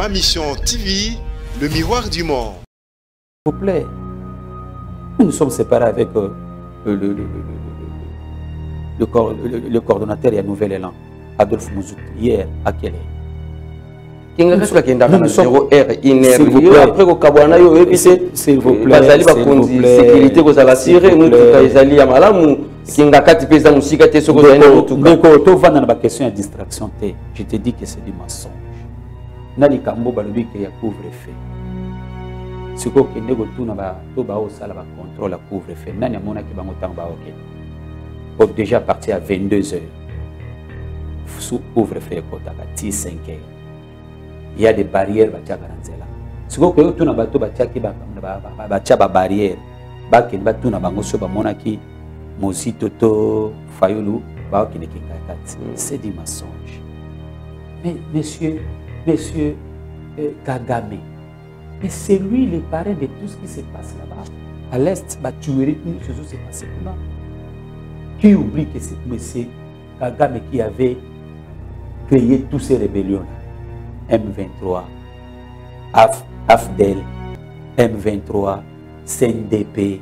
Ma Mission TV, le miroir du monde. S'il vous plaît, nous nous sommes séparés avec le coordonnateur et un nouvel élan, Adolphe Mouzouk, hier à quelle heure? S'il vous plaît, s'il vous plaît, je te dis que c'est du mensonge. Nali kambo balobi que ya couvre-feu. Si ko kende go tuna ba to ba o sala ba contrôle couvre-feu. Nani amona ki bango tang ba ok. Pour déjà partir à 22h. Sous couvre-feu ko taka 5h. Il y a des barrières ba tia garanzela. Si ko ko tuna ba to ba tia ki ba tia ba barrière. Ba ken ba tuna bango so ba mona ki Mozito to Fayulu ba ok ne kinga. C'est du mensonge. Mais Monsieur Kagame, mais c'est lui le parrain de tout ce qui se passe là-bas. À l'Est, la tuerie, tout ce qui s'est passé là. Qui oublie que c'est Monsieur Kagame qui avait créé toutes ces rébellions-là? M23, AFDEL, M23, CNDP,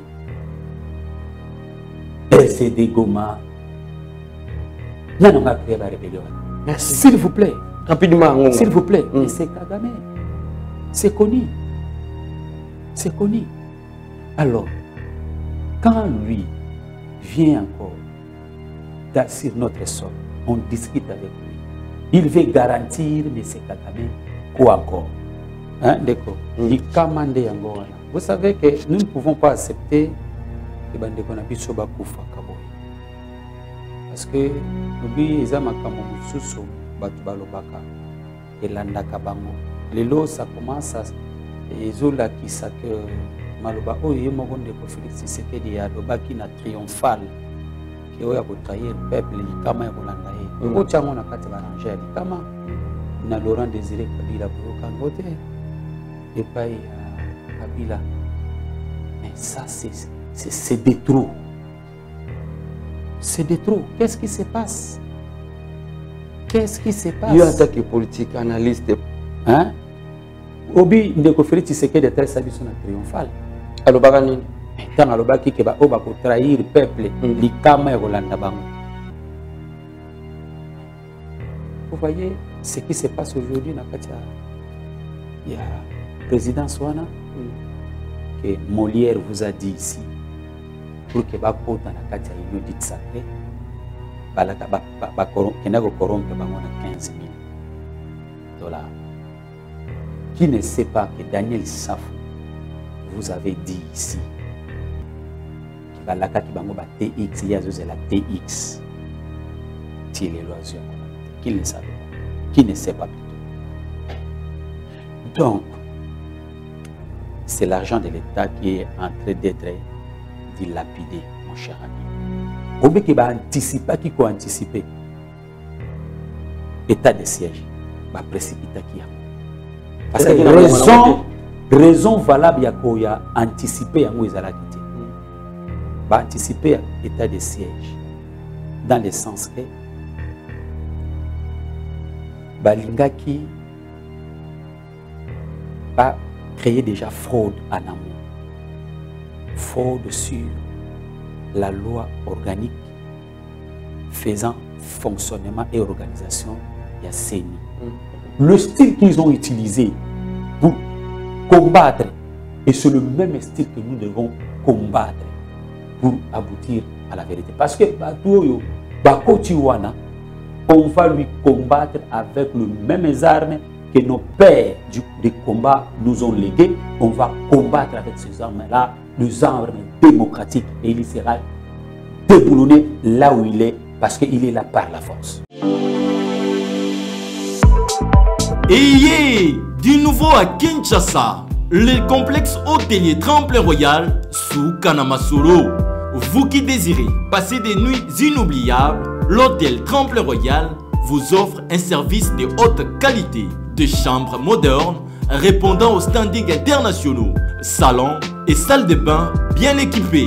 RCD Goma. Là, on a créé la rébellion. Merci. S'il vous plaît. Rapidement. S'il vous plaît. Mais c'est Kagame. C'est connu. C'est connu. Alors, quand lui vient encore sur notre sol, on discute avec lui. Il veut garantir, mais c'est Kagame, quoi encore? Hein, d'accord. Il commande encore. Vous savez que nous ne pouvons pas accepter que Bandeko Nabisoba Koufa Kaboy. Parce que nous, les hommes qui sont Batubalobaka et Landakabango. Les lots, ça commence à. Les ola qui savent que Maloba, oh, il y a un moment de Félix Tshisekedi a Lobaki na triomphal. Qui a trahir le peuple, il kama Yolanda. Au Tchamo na kati barangère, il kama na Laurent Désiré Kabila pour Kangote et pas Kabila. Mais ça, c'est des trous. C'est des trous. Qu'est-ce qui se passe? Qu'est-ce qui se passe? Il y a un attaque politique, analyste. Hein? Obi Ndeko Félix Tshisekedi est très sabiso na triomphal. Alors, Bagani. Tant alobaki ke ba oba ko trahir le peuple, likama ya Rolanda bango. Vous voyez ce qui se passe aujourd'hui na Katia. Il y a président Swana que Molière vous a dit ici pour que ba kota na Katia union dite sacrée. Balaka ba kenago corrompre bango na 15 000 $. Qui ne sait pas que Daniel Safou vous avez dit ici que balaka ki bango ba TX ya zo la TX ti les loisirs qui ne savait pas, qui ne sait pas plutôt. Donc c'est l'argent de l'État qui est en train d'être dilapidé, mon cher ami. Obe qui va anticiper, qui peut anticiper état de siège, va précipiter qui a. Parce que raison valable y a anticipé à Mouizalakité. Va anticiper état de siège dans le sens que Balingaki va créer déjà fraude en amont. Fraude sur la loi organique faisant fonctionnement et organisation de la CENI. Le style qu'ils ont utilisé pour combattre, et c'est le même style que nous devons combattre pour aboutir à la vérité. Parce que on va lui combattre avec les mêmes armes que nos pères du combat nous ont léguées. On va combattre avec ces armes-là, les armes démocratiques, et il sera déboulonné là où il est, parce qu'il est là par la force. Ayez du nouveau à Kinshasa, le complexe hôtelier Tremplin Royal sous Kanamasolo. Vous qui désirez passer des nuits inoubliables, l'hôtel Tremplin Royal vous offre un service de haute qualité, de chambres modernes répondant aux standards internationaux, salons et salles de bain bien équipées.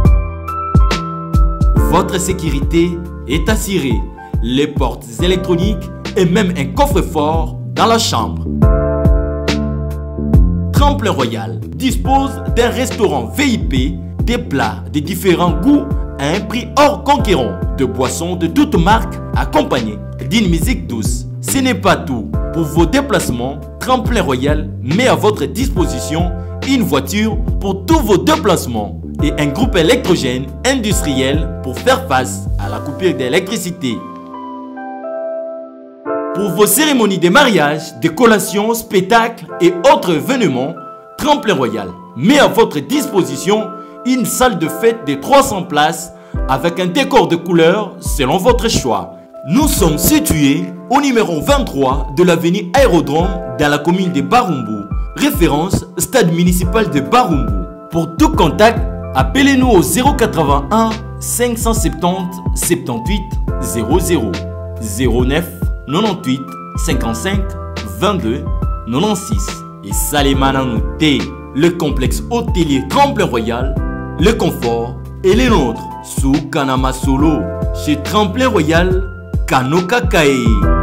Votre sécurité est assurée, les portes électroniques et même un coffre-fort dans la chambre. Tremplin Royal dispose d'un restaurant VIP, des plats de différents goûts à un prix hors conquérant, de boissons de toutes marques accompagnées d'une musique douce. Ce n'est pas tout. Pour vos déplacements, Tremplin Royal met à votre disposition une voiture pour tous vos déplacements et un groupe électrogène industriel pour faire face à la coupure d'électricité. Pour vos cérémonies de mariage, de collations, spectacles et autres événements, Tremplin Royal met à votre disposition une salle de fête de 300 places avec un décor de couleurs selon votre choix. Nous sommes situés au numéro 23 de l'avenue Aérodrome dans la commune de Barumbu, référence stade municipal de Barumbu. Pour tout contact, appelez-nous au 081 570 78 00 09 98 55 22 96 et Salimana Nouté, le complexe hôtelier Tremplin Royal, le confort et les nôtres sous Kanama Solo chez Tremplin Royal Kanoka Kae.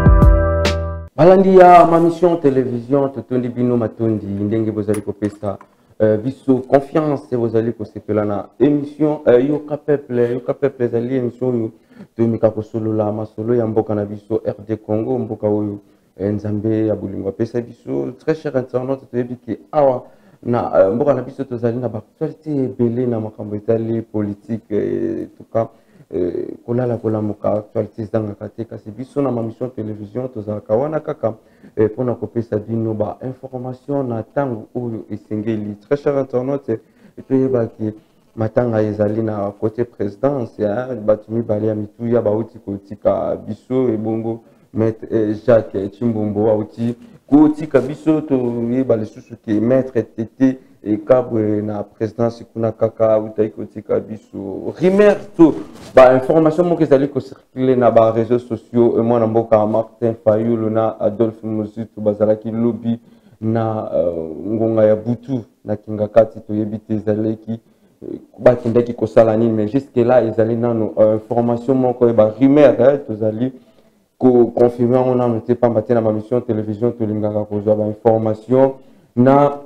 Balandi ya ma mission télévision totondi bino matondi ndenge bozali kopesa biso confiance bozali kosepela na émission yoka peuple zali émission yo tomika kosolola masolo ya mboka na biso RD Congo mboka oyo nzambe ya bolingo apesa biso très cher internaute toyebi ki awa na mboka na biso tozali na actualité ebele na makambo etali politique tout cas kolala kolamuka actualité zangaka te kasi biso na ma mission télévision tozalaka wana kaka mpona kopesa bino ba information na ntango oyo esengeli. Très cher internaute toyebaki matanga ezali na côté présidence bato mibale ya mituya bauti kotika biso ebongo maître Jacques Chimbombo auti kotika biso toyeba lisusu ke maître Tete ekabwe na présidence kuna kaka utai kotika biso rumeur to ba information moko ezali ko circuler na ba réseaux sociaux mwana mboka Martin Fayulu na Adolphe Mozitu bazalaki lobby na ngonga ya butu na kingakati toyebi te ezalaki bakindaki kosala nini mais jusque là ezali nano information moko ba rumeur tozali ko confirmer on a noté pas matin na ma mission télévision tolingaka kozwa ba information na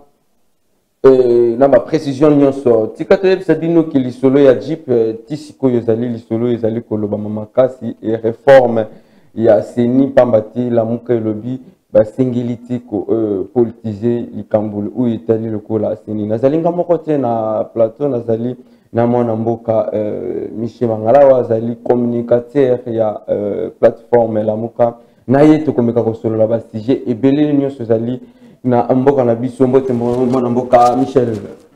ma précision nyonso tika toyebisa bino ki lisolo ya Jeep tisiko yozali lisolo ezali koloba makasi et réforme ya seni pambati la muka elobi basengiliti ko politiser likambulu ou etali lokola seni nazalinga moko te na plateau nazali na mwana mboka Michel Mangala azali communicateur ya plateforme la muka na ye tokomeka kosolola ba sujet ebele nyonso ezali na mboka na biso mbote mwana mboka Michel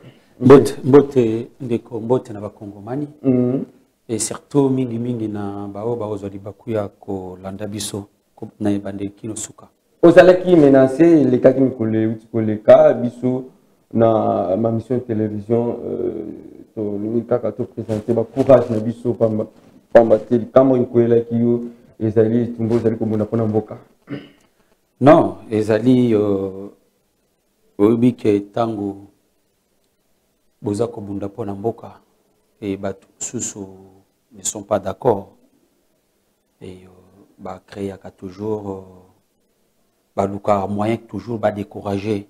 mbote ndeko mbote na bakongomani et surtout mingi na bao bazali bakuya ko landa biso na ebande kino suka ozalaki menacé lekaki mikole uti koleka biso na ma mission télévision to limikaka to présenter ba courage na biso pamba te kama ikoelaki yo ezali tumbo ezali komona pona mboka non ezali oyebi ke tango boza kobunda pona mboka et bato susu ne sont pas d'accord et ba créaka toujours baluka moyen toujours ba décourager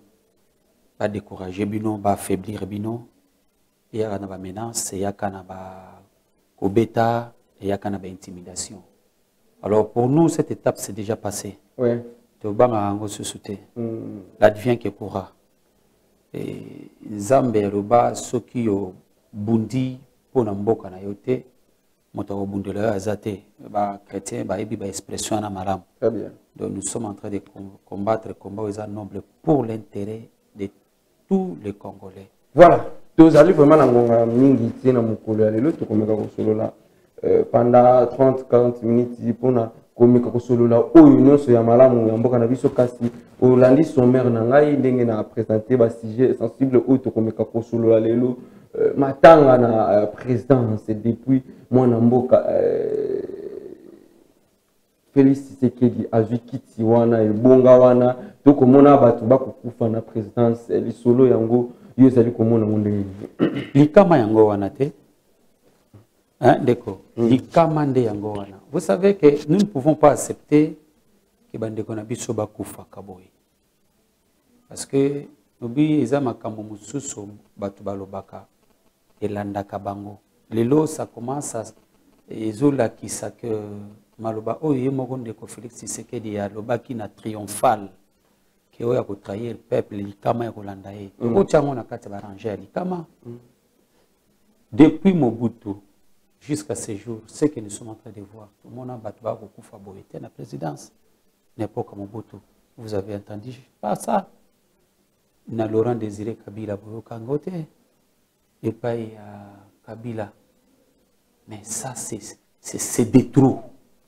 bino ba affaiblir bino et ya na ba menace ya kana ba kobeta et ya kana ba intimidation. Alors pour nous cette étape c'est déjà passé. Ouais. Tobanga ngo susute. L'advient que pourra. Et Nzambe roba soki yo bundi pona mboka na yote moto bundela azate ba chrétien ba ebi ba expression na malam. Très bien. Donc nous sommes en train de combattre combat aux noble pour l'intérêt de tous les Congolais. Voilà. Tozali vraiment na ngonga mingi tina mukolo ya lelo tokomeka kosolola pendant 30-40 minutes pona komeka kosolola oyo nyonso ya malamu ya mboka na biso kasi olandi sommaire na ngai ndenge na présenter ba sujet sensible oyo tokomeka kosolola lelo matanga na présidence depuis mwana mboka Félix Tshisekedi azwi kiti wana ebonga wana tokomona bato bakokufa na présidence lisolo yango yo ezali komona ndenge likama yango wana te hein deko likama nde yango wana. Vous savez que nous ne pouvons pas accepter que bandeko na biso bakufa kaboyi parce que lobi eza makambo mosusu bato balobaka elandaka bango lelo ça commence à ezolakisa que maloba oyo ye moko ndeko Félix Tshisekedi alobaki na triomphal ke oyo akotrahir le peuple likama ya kolanda ye otiango na kati ya barangé ya likama. Depuis Mobutu jusqu'à ce jour, ce que nous sommes en train de voir, tout le monde a battu Kufa Boete la présidence. N'importe comment Mobutu, vous avez entendu pas ça. Na Laurent Désiré Kabila Boyo Kangote et pas Kabila. Mais ça, c'est des trous.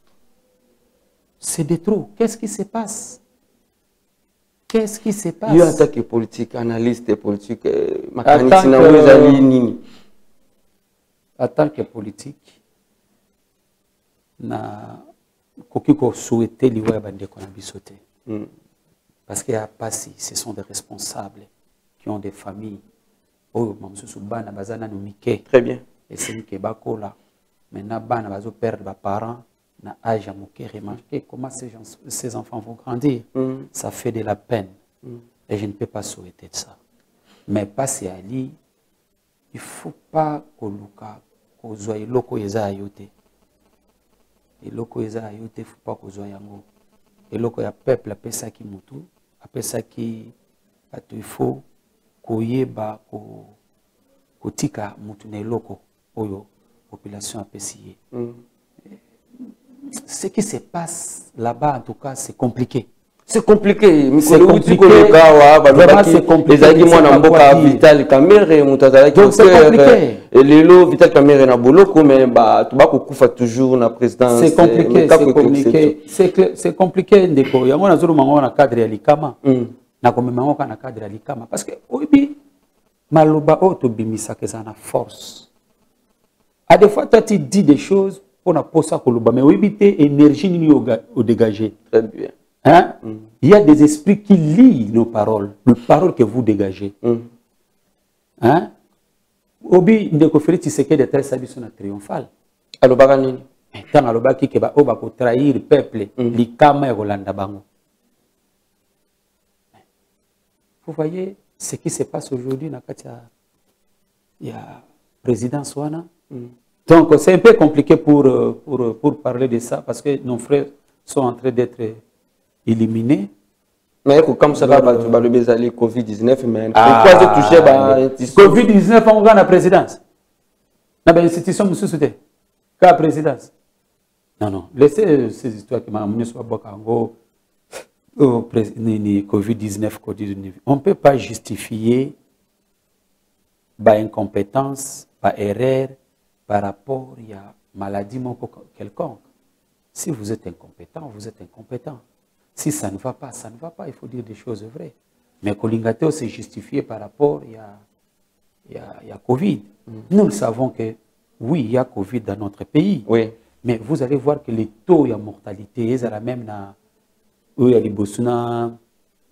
C'est des trous. Qu'est-ce qui se passe? Qu'est-ce qui se passe? Il y a un attaque politique, analyste politique, en tant que politique, na kokiko souhaité liwa bande ko na bisoté. Parce qu'il y a pas si ce sont des responsables qui ont des familles. Oh mamsusu bana bazana no mike. Très bien. Et c'est que bakola. Maintenant bana bazo perdre ba parents na âge à moke remarquer comment ces enfants vont grandir. Ça fait de la peine. Et je ne peux pas souhaiter ça. Mais passer à lui, il faut pas koluka kozwa eloko eza ayote. Eloko eza ayote, il faut pas kozwa yango. Eloko ya peuple apesa ki mutu, apesa ki bato il faut koyeba kotika mutu na eloko oyo population apesi ye. Ce qui se passe là-bas en tout cas c'est compliqué. C'est compliqué. C'est compliqué. Vraiment c'est compliqué. Vital Kamerhe, donc c'est compliqué. Et Lelo Vital Kamerhe na boloko mais bah tobako kufa toujours na présidence. C'est compliqué. C'est compliqué. C'est compliqué ndeko. Yango na zulu mango na cadre ya likama. Na komemango na cadre ya likama parce que obi maloba auto bimisa que ça na force. À des fois toi tu dis des choses pour na posa koloba mais obi té énergie ni au dégager. Très bien. Hein? Il y a des esprits qui lisent nos paroles, les paroles que vous dégagez. Hein? Obi ndeko Félix Tshisekedi est très sabiso na triomphal. Alobaka nini? Tant alobaki ke ba oba ko trahir le peuple, likama ya kolanda bango. Vous voyez ce qui se passe aujourd'hui na kati ya présidence wana. Donc c'est un peu compliqué pour parler de ça parce que nos frères sont en train d'être éliminés. Mais comme ça va le bezali Covid-19 mais pourquoi tu touches ba Covid-19 on gagne la présidence. Na ba institution mususuté. Ka présidence. Non, laissez ces histoires qui m'a amené sur Bokango Covid-19 on ne peut pas justifier ba incompétence, ba erreur par rapport à maladie quelconque. Si vous êtes incompétent, vous êtes incompétent. Si ça ne va pas, ça ne va pas. Il faut dire des choses vraies. Mais Kolingateo s'est justifié par rapport à Covid. Nous le savons que oui, il y a Covid dans notre pays. Oui. Mais vous allez voir que les taux de mortalité, ils sont la même dans Bosuna,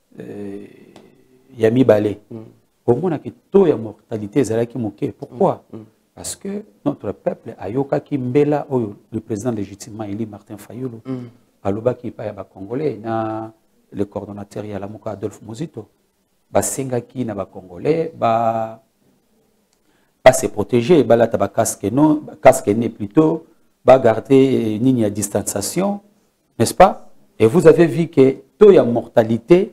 Yami Balé. Au moins, que taux de mortalité, ils sont moqués. Pourquoi? Parce que notre peuple, Ayoka Kimbela, le président légitimement élu Martin Fayulu, Aloba qui paye à Congolais, le coordonnateur Yalamuka Adolphe Mozito, Basenga qui n'a pas Congolais, pas se protéger, la casque plutôt, garder une ligne à distanciation, n'est-ce pas? Et vous avez vu que taux de mortalité,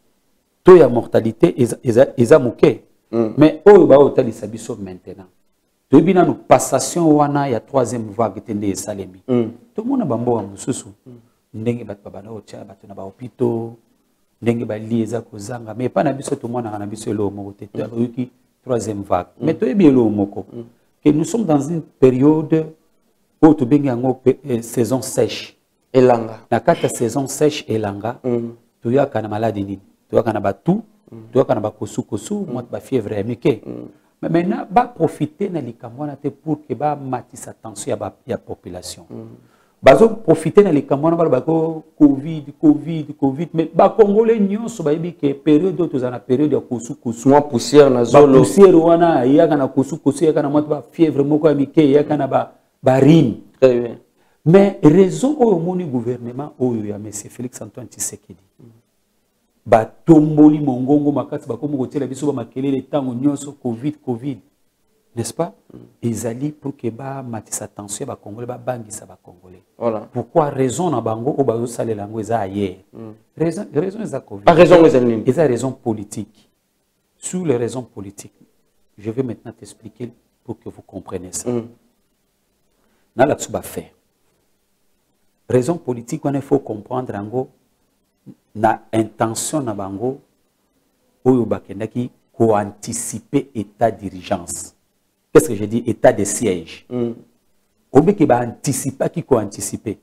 ils ont moqué. Mais au hôtel ils s'habillent maintenant. Depuis la passation, il y a troisième vague qui est salemi. Tout le monde a bambo à Moussousou. Ndenge bat babana otia bat na ba hôpitaux, ndenge ba lieza kozanga, mais pas na biso tout le monde na biso lo moko te qui troisième vague. Mais to ebi lo moko. Que nous sommes dans une période où to bengi yango saison sèche. Elanga. Na kata saison sèche elanga. To ya kana maladie ni. To ya kana ba tout, to ya kana ba kosu, moi ba fièvre amike. Mais maintenant, va profiter de l'Ikamwana pour que va matisse attention à la population. Va profiter de l'Ikamwana pour Covid, mais les Congolais n'y sont pas que période où ils ont la période de kosu. Moi poussière na zolo. Poussière wana, il y a kana kosu, il y a kana mot fièvre moko amike, il y a kana ba rime. Très bien. Mais raison au mon gouvernement où il y a M. Félix Antoine Tshisekedi. ba tomboli mongongo makati ba komo kotela biso ba makelele tango nyonso covid n'est-ce pas? Ezali pour que ba matisa tension ba congolais ba bangisa ba congolais. Voilà. Pourquoi raison na bango o ba osale lango eza ailleurs. Raison eza covid. Pas raison ezali. Eza raison politique. Sur les raisons politiques, je vais maintenant t'expliquer pour que vous compreniez ça. Na la tsuba fait. Raison politique, il faut comprendre ango na intention na bango oyo bakendaki ko anticiper état d'urgence. Qu'est-ce que je dis? État de siège. Obe ki ba anticiper ki ko anticiper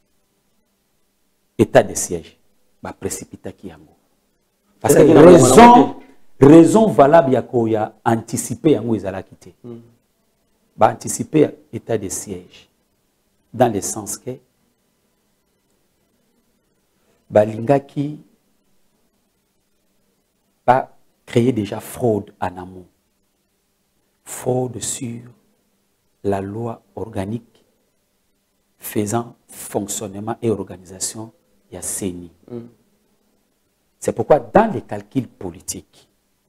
état de siège. Ba précipita ki yango. Parce que raison valable ya ko ya anticiper yango ezalaki te. Ba anticiper état de siège dans le sens que balingaki va créer déjà fraude en amont. Fraude sur la loi organique faisant fonctionnement et organisation de la CENI. C'est pourquoi dans les calculs politiques,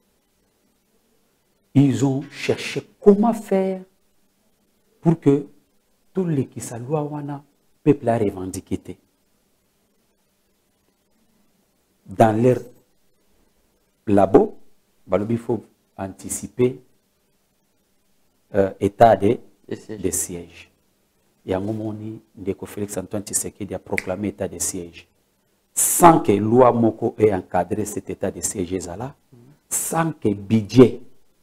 ils ont cherché comment faire pour que tous les qui sa loi wana peuple a revendiqué. Dans leur labo, il faut anticiper état de siège. Il y a un moment où Félix Antoine Tshisekedi a proclamé état de siège. Sans que la loi Moko ait encadré cet état de siège, sans que le budget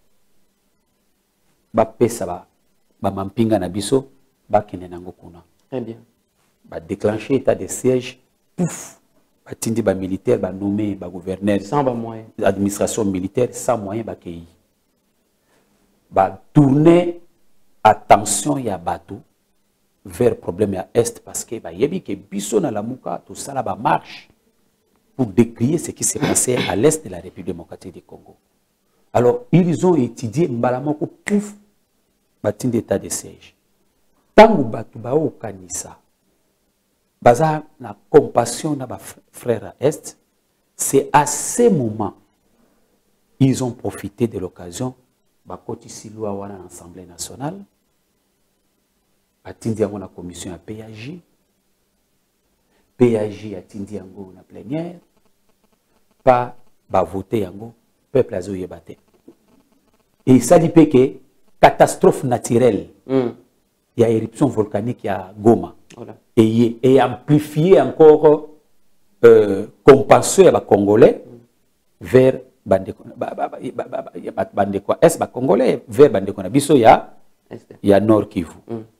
va déclencher l'état de siège, pouf, atindi ba militaire ba nommé ba gouverneur sans ba moyen administration militaire sans moyen ba pays ba tourner attention ya bateau vers problème à est parce que ba yebi que biso na lamuka tout ça là ba marche pour décrier ce qui s'est passé à l'est de la République démocratique du Congo. Alors ils ont étudié mbalamoko pouf batindi état de siège tangu bato ba okanisa baza na compassion na ba frères à Est, c'est à ces moments ils ont profité de l'occasion ba kotisi loi wana na l'Assemblée nationale atindi yango na commission ya PAJ atindi yango na plénière pas ba voter yango peuple azo yebate et ça dit que catastrophe naturelle il y a éruption volcanique à Goma. Voilà. Et amplifier encore, compenser les Congolais vers Est Congolais, vers Bandeko Nabiso, il y a Nord Kivu.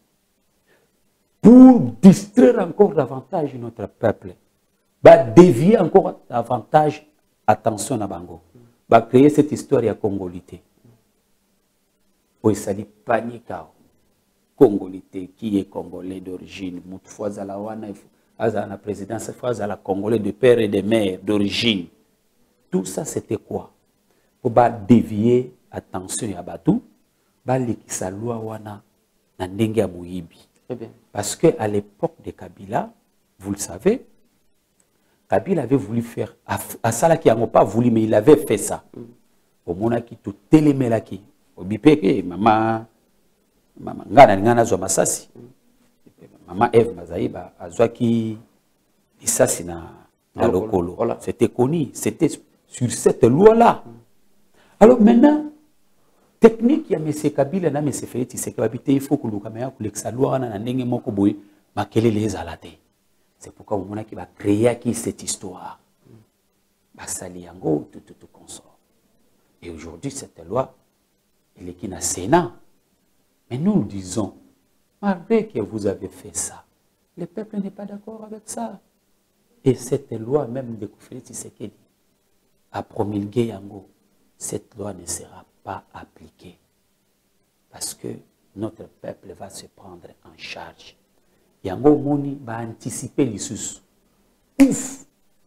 Pour distraire encore davantage notre peuple, dévier encore davantage attention à Bango, créer cette histoire de congolité. Pour s'allier panique. Congolité, qui est congolais d'origine, Moutfouaz à la présidence, à la congolais de père et de mère d'origine. Tout ça, c'était quoi? Pour dévier attention à Batou, l'équisa loi wana na ndenge ya Moyibi. Parce qu'à l'époque de Kabila, vous le savez, Kabila avait voulu faire, à ça qui n'a pas voulu, mais il avait fait ça. Au monaki tout télémelaki, au bipeke, maman. Ngana zo masasi mama Eve Mazaiba azwaki isasi na lokolo. C'était connu, c'était sur cette loi là. Alors maintenant technique ya M. Kabila na M. Félix Tshisekedi il faut que le caméra koleksa loi na ndenge moko boy makelele ezalate. C'est pourquoi on a qui va créer qui cette histoire basali yango tout consort. Et aujourd'hui cette loi elle est qui na Sénat. Mais nous disons, malgré que vous avez fait ça, le peuple n'est pas d'accord avec ça. Et cette loi même de Félix Tshisekedi a promulgué Yango, cette loi ne sera pas appliquée. Parce que notre peuple va se prendre en charge. Yango Moni va anticiper l'issue. Ouf!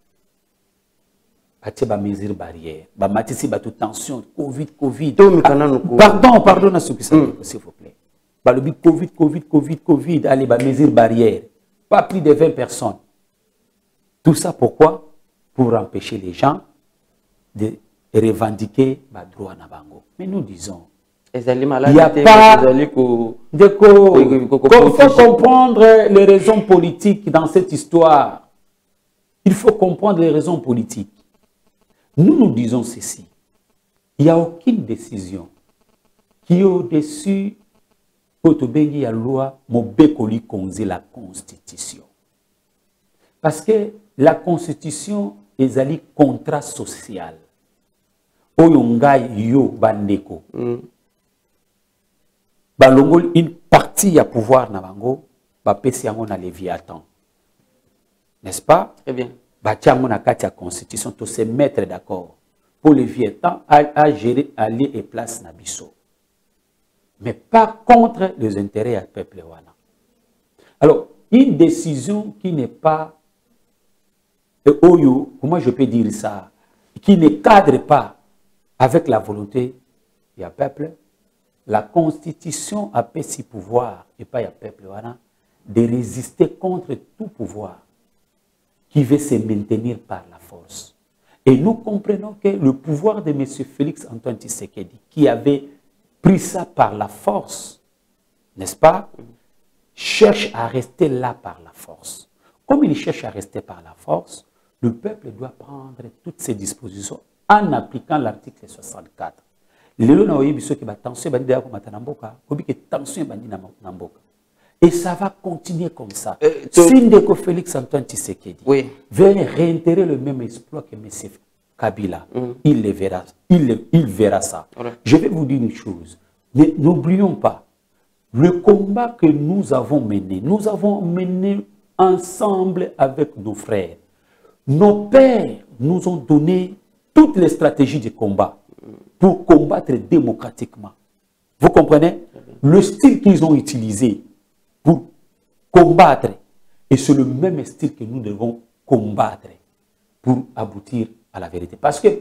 Ba mesure barrière, ba matisi ba toute tension, Covid. Pardon, s'il vous plaît. Ba le Covid, allez ba mesure barrière, pas plus de 20 personnes. Tout ça pourquoi? Pour empêcher les gens de revendiquer le droit na bango. Mais nous disons, il n'y a pas il faut comprendre les raisons politiques dans cette histoire. Il faut comprendre les raisons politiques. Nous disons ceci. Il n'y a aucune décision qui est au-dessus de la loi Mobekoli Konze, la Constitution. Parce que la Constitution est un contrat social. Oyongai yo bandeko. Balongol une partie à pouvoir na bango, ba pesi yango na Léviathan. N'est-ce pas? Très bien. Ba tiango na kati ya Constitution to se mettre d'accord pour Léviathan à gérer aller et place na biso. Mais pas contre les intérêts du peuple wana. Alors, une décision qui n'est pas comment je peux dire ça, qui ne cadre pas avec la volonté du peuple, la Constitution a si pouvoir, et pas le peuple, de résister contre tout pouvoir qui veut se maintenir par la force. Et nous comprenons que le pouvoir de M. Félix Antoine Tshisekedi, qui avait pris ça par la force, n'est-ce pas, cherche à rester là par la force. Comme il cherche à rester par la force, le peuple doit prendre toutes ses dispositions en appliquant l'article 64. Et ça va continuer comme ça. Si Ndeko Félix Antoine Tshisekedi veut réitérer le même exploit que M. Kabila, il le verra, il verra ça. Je vais vous dire une chose. N'oublions pas, le combat que nous avons mené ensemble avec nos frères. Nos pères nous ont donné toutes les stratégies de combat pour combattre démocratiquement. Vous comprenez? Le style qu'ils ont utilisé pour combattre, et c'est le même style que nous devons combattre pour aboutir à la vérité. Parce que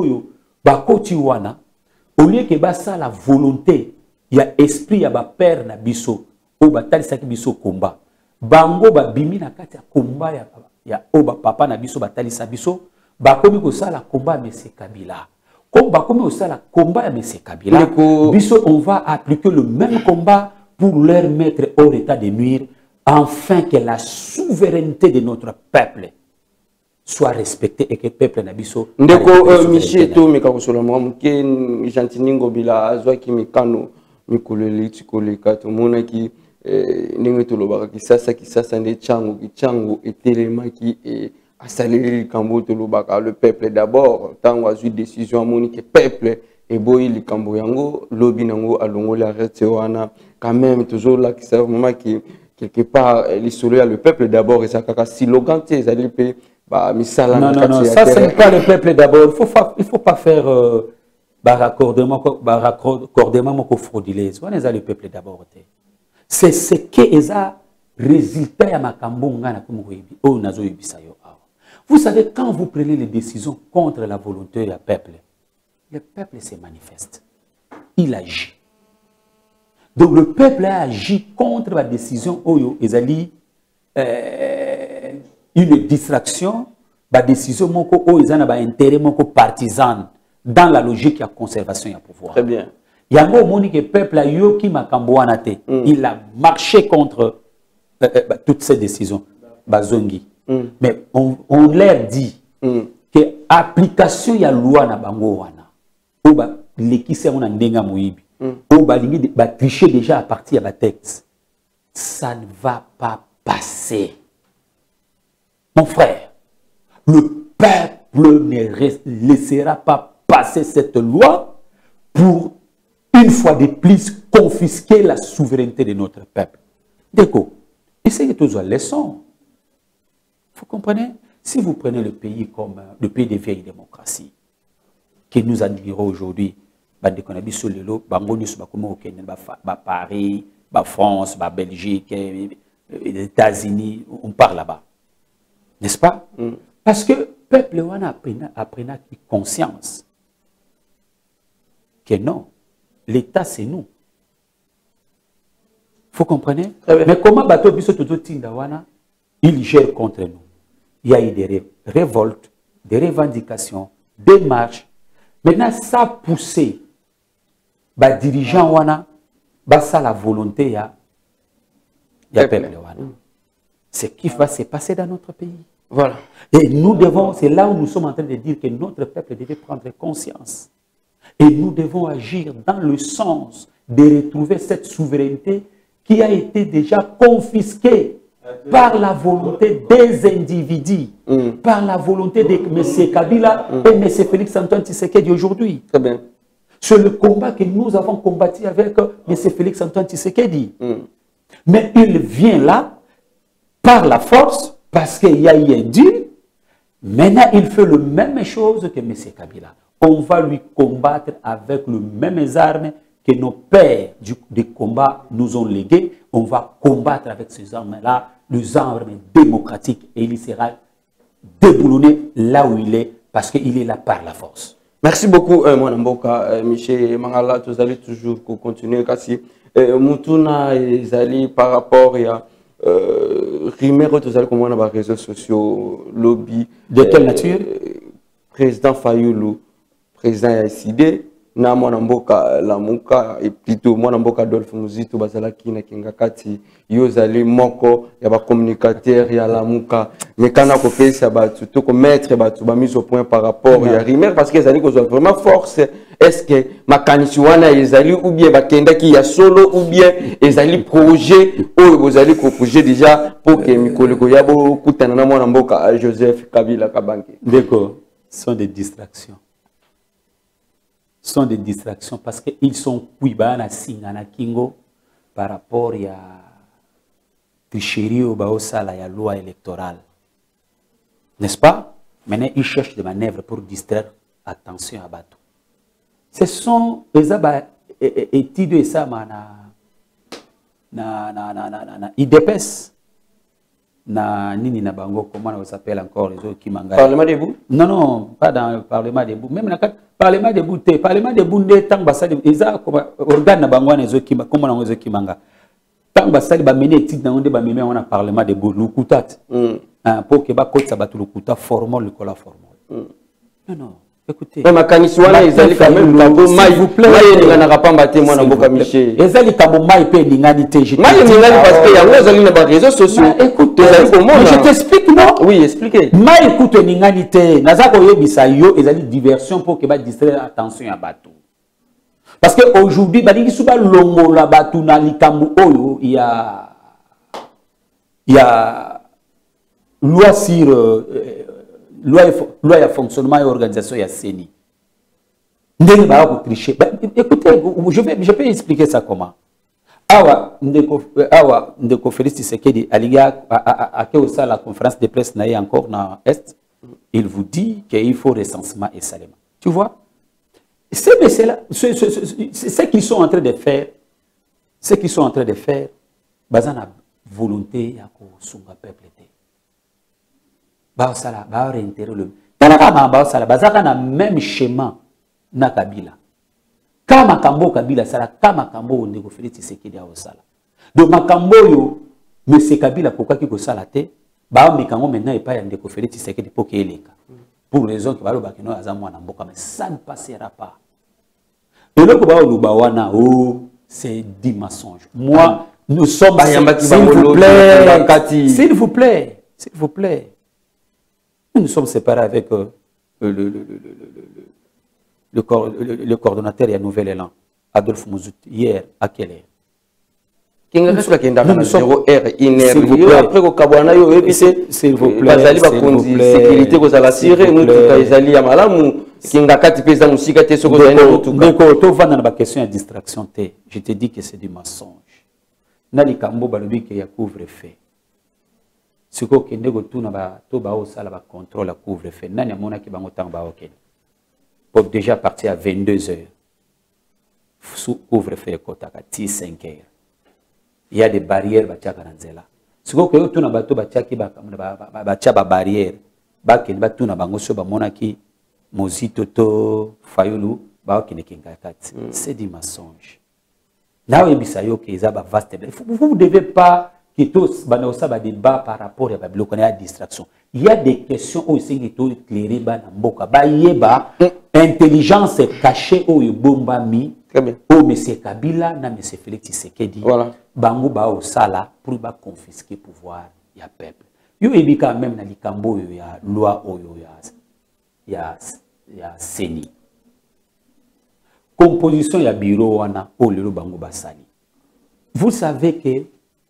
au lieu que ça la volonté, il y a esprit, il y a père na biso, ou batalisaki biso combat. Bango ba bimi na kati ya combat ya oba papa na biso batalisa biso, bakomi ko sala combat M. Kabila. Comme bakomi ko sala combat ya M. Kabila, biso on va appliquer le même combat pour leur mettre hors état de nuire, afin que la souveraineté de notre peuple soit respectée et que le peuple nabiso. Ndeko Michel to mikakosola mke Jantiningo bila azwa ki mikano mikoleli tikoleka to mona ki ningo to lobaka kisasa nde chango etelema ki asaleli kambo to lobaka le peuple d'abord tango azui décision amoni que peuple et boy likambo yango lobi nango alongo la rete wana quand même toujours là qui savent moment qui quelque part l'isolé le peuple d'abord et ça kaka slogan te ezali pe ba misala non ça c'est pas le peuple d'abord il faut pas faire raccordement frauduleux on est le peuple d'abord c'est ce que eza résultat ya makambo ngana comme oyebi o nazo yebisa yo awa. Vous savez, quand vous prenez les décisions contre la volonté du peuple, le peuple se manifeste. Il agit. Donc le peuple a agi contre la décision Oyo Ezali, une distraction, la décision moko Oyo Ezana ba intérêt moko partisan dans la logique de la conservation du pouvoir. Très bien. Il y a un moment que le peuple a yoki makambo anate. Il a marché contre toutes ces décisions. Bazongi. Mais on leur dit que l'application de la loi na bango wana, l'équissé on a ndenga moyibi, ba tricher déjà à partir de la texte, ça ne va pas passer. Mon frère, le peuple ne laissera pas passer cette loi pour une fois de plus confisquer la souveraineté de notre peuple. D'accord. Essayez tous les leçons. Vous comprenez? Si vous prenez le pays comme le pays des vieilles démocraties, que nous admirons aujourd'hui, Paris, France, Belgique, les États-Unis, on parle là-bas. N'est-ce pas? Parce que le peuple a pris conscience que non, l'État c'est nous. Vous comprenez? Mais comment Bato Biso Toto Tindawana, il gère contre nous? Il y a eu des révoltes, des revendications, démarche. Maintenant, ça a poussé les dirigeants, ça la volonté, ce qui va se passer dans notre pays. Voilà. Et nous devons, c'est là où nous sommes en train de dire que notre peuple devait prendre conscience. Et nous devons agir dans le sens de retrouver cette souveraineté qui a été déjà confisquée par la volonté des individus, par la volonté de M. Kabila et M. Félix Antoine Tshisekedi aujourd'hui. Très bien. C'est le combat que nous avons combattu avec M. Félix Antoine Tshisekedi. Mais il vient là par la force, parce qu'il y a eu un deal. Maintenant, il fait la même chose que M. Kabila. On va lui combattre avec les mêmes armes que nos pères du combat nous ont léguées. On va combattre avec ces armes-là, les armes démocratiques, et il sera déboulonné là où il est, parce qu'il est là par la force. Merci beaucoup, mon amboka, Michel Mangala. Vous allez toujours continuer. Kasi Mutuna Zali par rapport à rumeur, vous allez comment on a les réseaux sociaux, lobby. De quelle nature? Président Fayoulou, président Yasside, na mwanamboka Lamuka et plutôt mwanamboka Adolphe Muzito bazalaki na kingakati yozali moko ya ba communicateur ya Lamuka mekana ko pesa batu to ko mettre batu ba mise au point par rapport ya rumeur parce que ezali ko vraiment force. Est-ce que makanisi wana ezali ou bien bakenda ki ya solo ou bien ezali projet ou vous allez ko projet déjà pour que mikoleko yabo kutana na mwanamboka Joseph Kabila Kabange. D'accord, ce sont des distractions. Sont des distractions parce qu'ils sont kuibana singana kingo par rapport à tricherie au baosala ya loi électorale. N'est-ce pas? Maintenant, ils cherchent des manœuvres pour distraire attention à Bato. Ce sont des études et ça na IDPS na nini na bango comment on s'appelle encore les autres qui mangent. Parlement debout? Non, pas dans le Parlement debout. Même dans le Parlement debout, Parlement debout, tant que ils ont organe na bango les autres qui comment on les qui mangent. Tant que ça va mener étude dans on mener on a Parlement debout le coutat. Pour que ba côté ça battu le coutat formol le cola formol. Non. Écoutez. Mais makaniswana ezali quand même tambo mai vous plaît. Mai ninga na pas mbaté moi na mboka Michel. Ezali tambo mai pe ningani te. Mai ningani parce que yango ezali na ba réseaux sociaux. Écoutez, je t'explique non? Oui, expliquez. Mai écoute ningani te. Naza ko yebisa yo ezali diversion pour que ba distraire attention à bateau. Parce que aujourd'hui balingi suba longo la bateau na likambo oyo il y a loi sur loi et fonctionnement et organisation et CENI. Écoutez, je peux expliquer ça comment. Awa, Ndeko Félix Tshisekedi, à la conférence de presse encore dans l'Est, il vous dit qu'il faut recensement et salement. Tu vois? Ces messieurs-là, ce qu'ils sont en train de faire, basant la volonté à sunga peuple. Baosala, ba réintérer le. Tanaka baosala, bazaka na même schéma na Kabila. Kama kambo Kabila sala, kama kambo Ndeko Félix Tshisekedi a osala. Donc makambo yo, monsieur Kabila pourquoi ki ko sala te, ba mikango maintenant et pas ya Ndeko Félix Tshisekedi pour qu'il eleka. Pour raison que balo bakino azamu na mboka mais ça ne passera pas. Et le ko ba oluba wana c'est du mensonge. Moi, nous sommes s'il vous plaît. Nous sommes séparés avec le coordonnateur et un nouvel élan, Adolphe Mouzout, hier, à quelle heure? S'il vous plaît, après au Kabwana, s'il vous plaît, sécurité vous allez assurer, nous allons à Malamou, Kingakati pesa musika te soko zaina tout. D'accord, to va dans la question de distraction te. Je te dis que c'est du mensonge. Nali kambo balobi que ya couvre-feu. Ce que ndego tout na ba to ba osala ba contrôle la couvre-feu. Nani amona ki bango tang ba okene. Pour déjà partir à 22 h. Sous couvre-feu kotaka 5 h. Il y a des barrières ba tchaka na nzela. Ce que tout na ba to ba tchaki ba tcha ba barrière. Ba ken ba tout na bango so ba mona ki Mozito to Fayoulou ba okene kingakati. C'est du mensonge. Là où il y a vaste. Vous ne devez pas que tous ba débat par rapport à la distraction. Il y a des questions aussi qui sont éclairées dans mboka. Ba yeba intelligence cachée au bomba mi. Au monsieur Kabila na monsieur Félix Tshisekedi. Voilà. Bango ba au sala pour ba confisquer pouvoir ya peuple. Yo ebika même na likambo yo ya loi oyo ya seni. Composition ya bureau wana o lelo bango basali. Vous savez que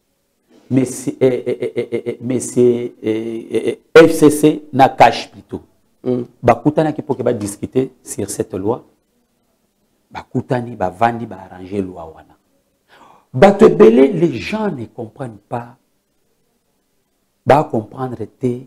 monsieur FCC na cache plutôt. Bakutana qui pour que ba discuter sur cette loi. Bakutani ba vandi ba arranger loi wana. Batebele les gens ne comprennent pas. Ba comprendre tes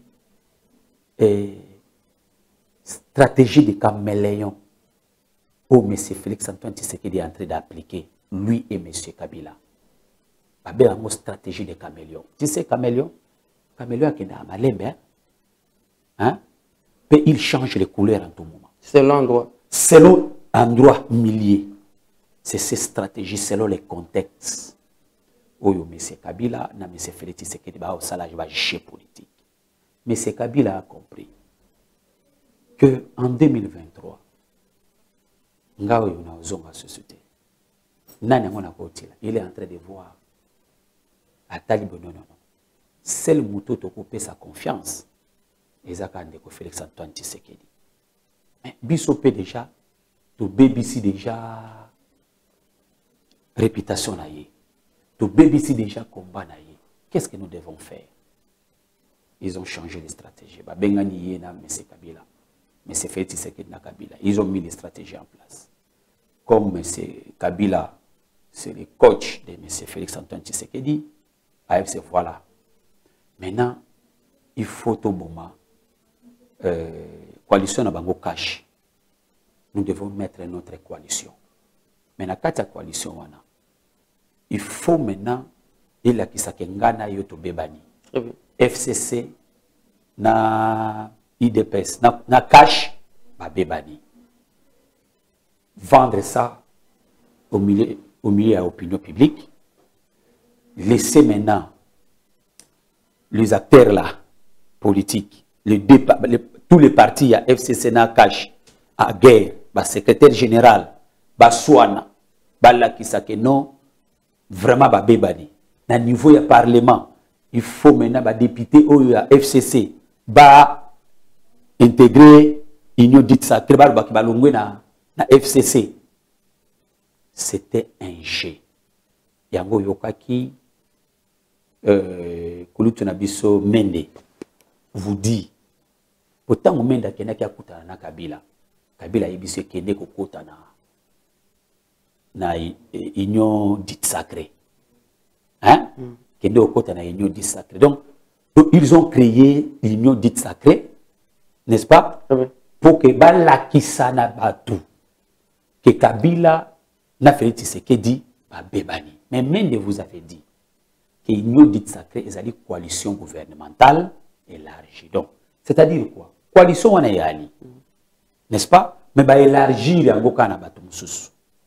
stratégie de caméléon. Oh, M. Félix Antoine Tshisekedi est en train d'appliquer, lui et M. Kabila. Il y a une stratégie de caméléon. Tu sais, caméléon qui est dans Malembe, hein? Et il change les couleurs en tout moment. Selon l'endroit. Selon l'endroit millier. C'est ces stratégies, selon les contextes. Oh, M. Kabila, na M. Félix Tshisekedi, au salage, va jeu politique. M. Kabila a compris que en 2023, il est en train de voir à Talibou. Non. C'est le mouton qui occupe sa confiance. Et ça, c'est Félix Antoine Tshisekedi. Mais Bissopé déjà, tout BBC déjà, réputation naïe. Tout BBC déjà, combat naïe. Qu'est-ce que nous devons faire? Ils ont changé de stratégie. Bengani Yena, M. Kabila. M. Félix Tshisekedi na Kabila. Ils ont mis des stratégies en place. Comme M. Kabila, c'est le coach de M. Félix Antoine Tshisekedi, AFC, voilà. Maintenant, il faut au moment, coalition à Bango Cash. Nous devons mettre notre coalition. Maintenant, quand la coalition, il faut maintenant, il y a qui s'akengana yoto bebani. FCC, na IDPS, na Cash, ba bebani. Vendre ça au milieu de l'opinion publique, laisser maintenant les acteurs là, politiques, tous les partis à FCC, na Cash, à guerre, le secrétaire général, Baswana, Balakisake, non, vraiment, Bébani. À niveau du Parlement, il faut maintenant, député à FCC, intégrer l'union dite sacrée, na FCC. C'était un jeu. Yango Yokaki, Kulutunabiso Mende, vous dit, autant au Mende qui n'a qu'à Koutana na Kabila. Kabila Ibiso Kende Kokotana na union dite sacrée. Hein? Kende Kokotana union dite sacrée. Donc, ils ont créé l'union dite sacrée, n'est-ce pas? Pour que Balakisana Batou. Que Kabila n'a fait ce qu'il dit, Bébani. Mais Mende vous avez dit que l'union dite sacrée est une coalition gouvernementale élargie. Donc, c'est-à-dire quoi? Coalition on a n'est-ce pas? Mais bah élargir yango kana batum susu.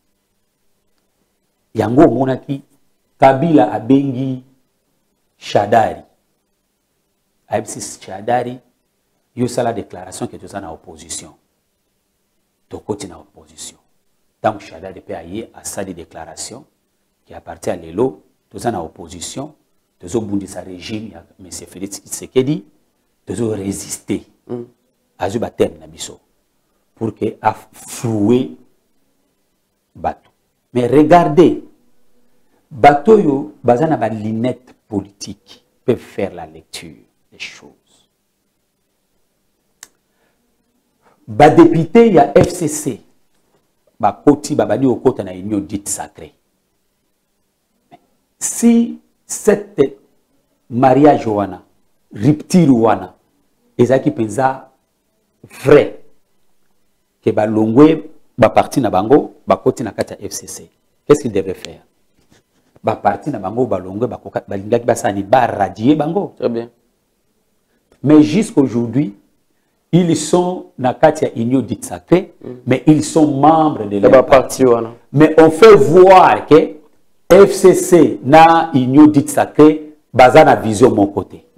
Yango monaki Kabila abengi Shadari. Aibsi Shadari yo sala déclaration que tu es en opposition. Tu es en opposition. Donc, Shadari peut aller à sa déclaration qui appartient à l'ELO, tu es en opposition, tu es au bout de sa régime, M. Félix Tshisekedi, tu es résister à ce baptême pour que a floué bateau. Mais regardez, bateau yo, bazana ba lunette politique peuvent faire la lecture des choses. Ba député, il y a FCC. Ba koti, ba bani au côté na union dite sacrée. Si cette mariage wana, rupture wana, ezaki penza vrai, que ba longwe, ba parti na bango, ba koti na kata FCC. Qu'est-ce qu'il devait faire? Ba parti na bango, ba longwe, ba lingaki ba sani, ba radier bango. Très bien. Mais jusqu'aujourd'hui, ils sont dans la union dite sacrée, mais ils sont membres de leur parti. Mais on fait voir que FCC na union dite sacrée, baza na vision mon côté.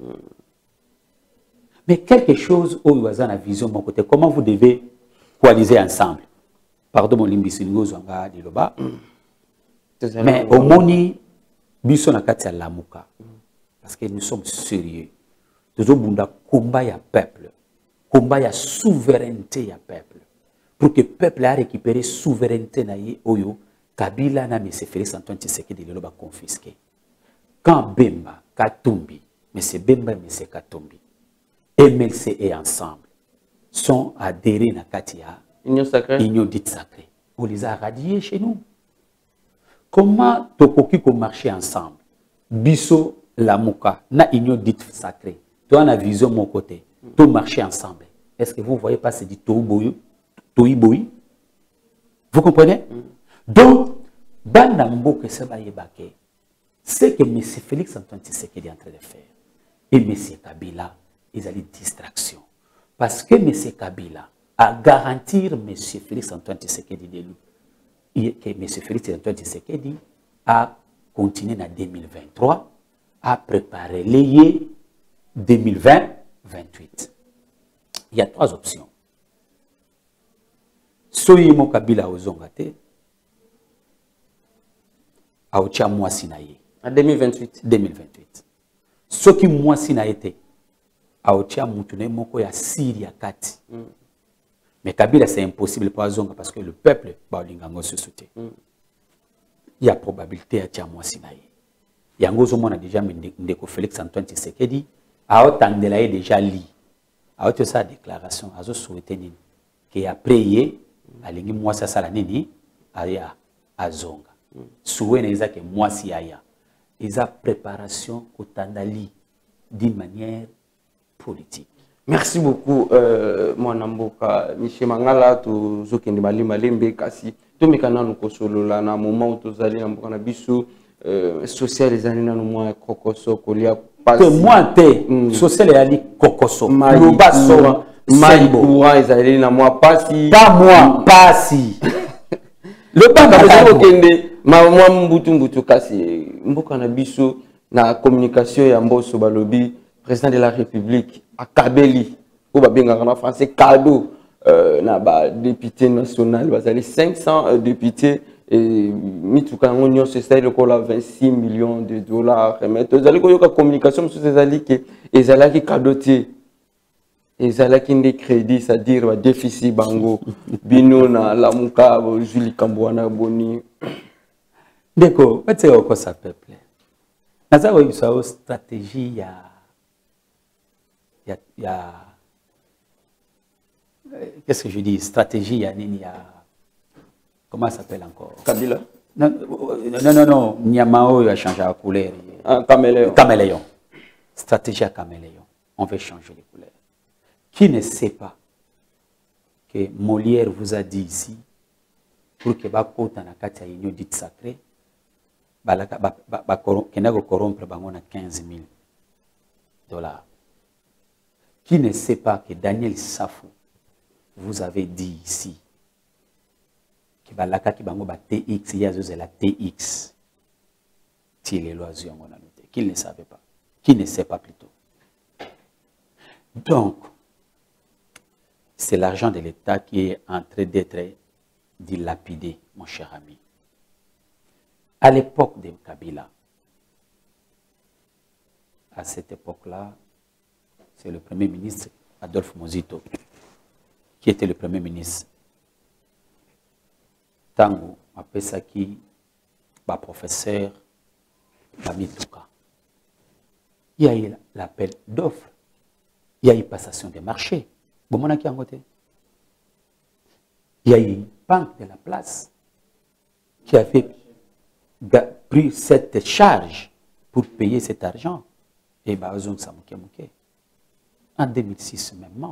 Mais quelque chose où baza na vision mon côté, comment vous devez coaliser ensemble? Pardon mon limbisi ngozwanga diloba. Mais au moni biso na kati ya lamuka. Parce que nous sommes sérieux. Nous avons combat ya peuple. Combat ya souveraineté ya peuple. Pour que le peuple a récupéré souveraineté na ye oyo Kabila na M. Félix Antoine Tshisekedi de l'Oba confisqué. Quand Bemba, Katumbi, M. Bemba et M. Katumbi, MLC et ensemble, sont adhérés à Katia, Union dite sacrée, on les a radiés chez nous. Comment Tokoki ko marcher ensemble? Bisso, Lamuka, na Union dite sacrée. Toi, on a vision de mon côté. Tout marcher ensemble. Est-ce que vous ne voyez pas c'est du Toiboui? Vous comprenez? Donc, c'est que M. Félix Antoine Tshisekedi est en train de faire. Et M. Kabila, ils ont une distraction. Parce que M. Kabila a garanti M. Félix Antoine Tshisekedi de lui. Que M. Félix Antoine Tshisekedi a continué en 2023 à préparer les 2020-28. Il y a 3 options. Soyez Kabila aux Zongate. Aoutia Mouassinaye. En 2028. 2028. Ce qui Mouassinaye était. Aoutia Moutouné Moko ya Syria Kati. Mais Kabila c'est impossible pour Zonga parce que le peuple Baolingango se soutient. Il y a probabilité à Tia Mouassinaye. Yango Zomon a déjà Ndeko Félix Antoine Tshisekedi. Aotandela est déjà li. Aotia sa déclaration. Azo souhaité nini. Qui a prié. Alingi Mouassa Salanini. Aya Azonga. Souhait n'est que moi si aya. Ils ont préparation au Tandali d'une manière politique. Merci beaucoup, Mwanamboka. Michel Mangala, tu zokendi malimbe kasi. Tu mekana nuko solo la na moment où tu zali na mbokana biso social les années na moi kokoso kolia pas. Que moi te social ali kokoso. Le baso mai courant les années na moi pas si. Pas moi pas si. Le banga kende ma mbutu kasi mboka na biso na communication ya mboso balobi président de la République akabeli ou ba benga en français cadeau na ba député national bazali 500 députés et mituka union sociale le kola 26 millions de dollars remettre bazali ko yoka communication sur ces ali que ezalaki cadeauté ezalaki des crédits c'est-à-dire ba déficit bango bino na lamuka Julie Kambouana boni. D'accord, c'est quoi ça peuple? Naza ko une stratégie qu'est-ce que je dis? Stratégie comment ça s'appelle encore? Kabila. Non, Niamao a changé la couleur. Caméléon. Caméléon. Stratégie à caméléon. On veut changer les couleurs. Qui ne sait pas que Molière vous a dit ici pour que Bakota na kati ya union dite sacrée Kenago corrompre bangona 15 000 dollars. Qui ne sait pas que Daniel Safou vous avait dit ici que balaka ki bango ba TX yazo la TX tire l'oiseau on a noté. Qu'il ne savait pas. Qui ne sait pas plutôt. Donc c'est l'argent de l'État qui est en train d'être dilapidé, mon cher ami. À l'époque de Kabila, à cette époque-là, c'est le Premier ministre Adolphe Mozito qui était le Premier ministre. Tango, Apesaki, professeur, Bamituka. Il y a eu l'appel d'offres, il y a eu passation des marchés. Il y a eu une banque de la place qui avait pris cette charge pour payer cet argent. Et en 2006 même.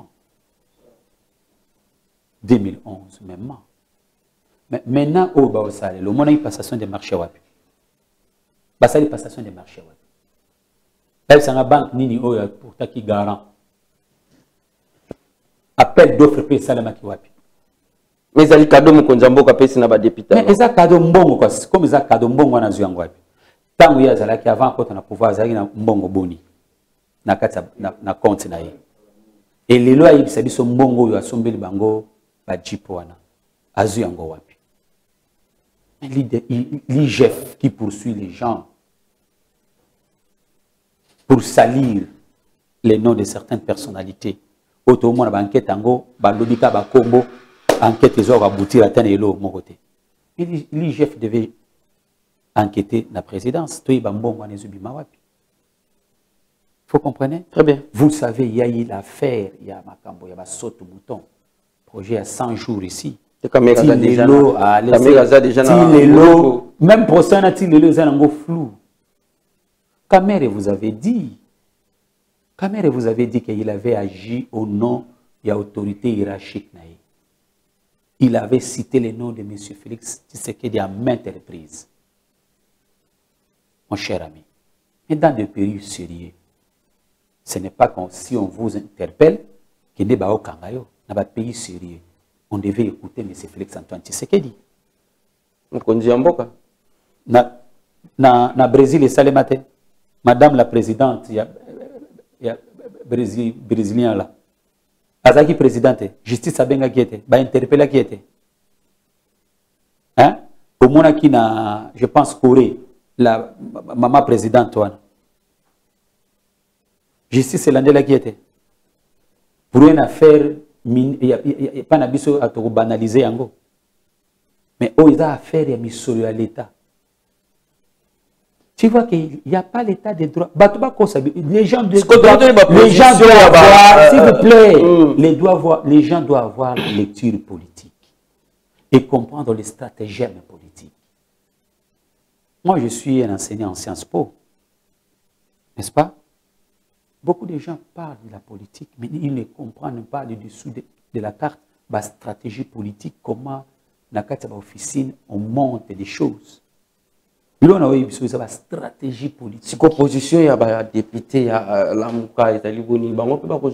2011 même. Mais maintenant, le monde a une passation des marchés. Il y a une passation des marchés. C'est une banque pour qui garant. Appel d'offres pour Salama Kiwapi. Mais il cadeau mon konjambo ka pesi na ba député. Mais ça cadeau mbongo quoi, comme ça cadeau mbongo na zuangwapi. Tant il y a qui avant quand on a pouvoir ça na mbongo boni na kata na compte na ye et les lois il sabi so mbongo yo asombeli bango ba jipo wana azu yango wapi l'IGF qui poursuit les gens pour salir les noms de certaines personnalités auto mo na ba enquête yango ba lobika ba kombo enquête zo ka boutir atteindre elo mon côté l'IGF devait enquêter la présidence. Il faut comprendre. Très bien. Vous savez, il y a eu l'affaire, il y a Makambo, il y a Soto Mouton. Projet à 100 jours ici. Même pour ça, il y a un flou. Kamere vous avez dit qu'il avait agi au nom de l'autorité hiérarchique. Il avait cité le nom de M. Félix Tshisekedi à maintes reprises. Mon cher ami, mais dans des pays sérieux, ce n'est pas comme si on vous interpelle, que n'est pas au Kangayo, dans un pays sérieux, on devait écouter M. Félix Antoine Tshisekedi. On dit en boca. Na Brésil et Salemate, Madame la Présidente, il y a Brésilien là. Azaki Présidente, justice Abenga qui était, ba interpellé qui était. Hein? Au moins qui na, je pense, Corée. La maman présidente, justice c'est l'année qui était. Pour une affaire, il n'y a pas d'abus à banaliser. Mais il y a affaire à l'État. Tu vois qu'il n'y a pas l'État des droits. Les gens doivent avoir, s'il vous plaît, les gens doivent avoir la lecture politique et comprendre les stratagèmes politiques. Moi, je suis un enseignant en Sciences Po, n'est-ce pas? Beaucoup de gens parlent de la politique, mais ils ne comprennent pas le dessous de la carte, la stratégie politique, comment, dans la officine, on monte des choses. Là, on a eu la stratégie politique. Si l'opposition, il y a des députés, il y a l'Amouka, il y a l'Iboni, il y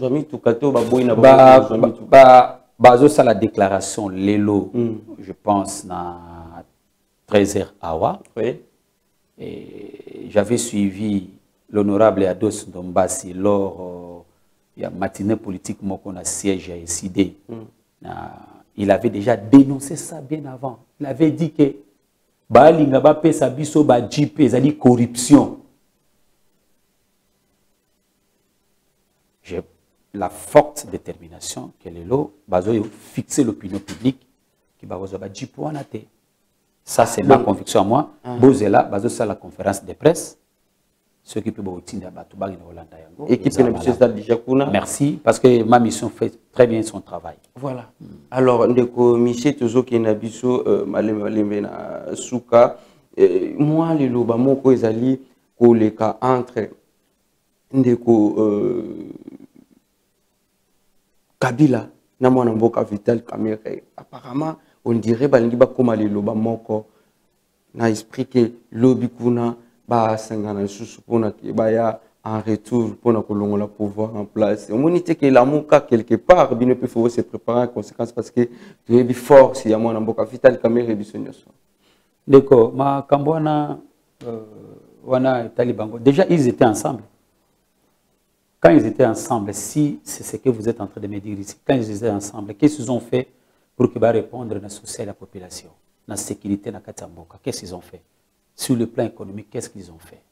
a la déclaration, l'élo, je pense, dans 13h Awa. Oui. J'avais suivi l'honorable Ados Ndombasi lors de la matinée politique qu'on a siège à SID. Il avait déjà dénoncé ça bien avant. Il avait dit que la corruption. J'ai la forte détermination que les lots fixer l'opinion publique qui va vous ça, c'est ma conviction à moi. Bozela, c'est la conférence de presse. Ceux qui peuvent merci, parce que ma mission fait très bien son travail. Voilà. Alors, Michel Tozo qui est Nabiso, Souka, moi, les Lobamo, Kozali, Koleka, entre Kabila, Namonamboka Vital Kamere, apparemment, on dirait que les Lobamoko na esprit que lobby kuna ba sangana susu pona ki ba ya en retour pour le pouvoir en place. On dit que l'amour quelque part, il faut se préparer en conséquence parce que tu es fort si y a mon amboka vital caméra et bisognoso. D'accord, ma Kambwana wana Talibango. Déjà ils étaient ensemble. Quand ils étaient ensemble, si c'est ce que vous êtes en train de me dire ici, quand ils étaient ensemble, qu'est-ce qu'ils ont fait pour qu'ils répondre à la société, à la population, à la sécurité, à la Katamboka? Qu'est-ce qu'ils ont fait? Sur le plan économique, qu'est-ce qu'ils ont fait?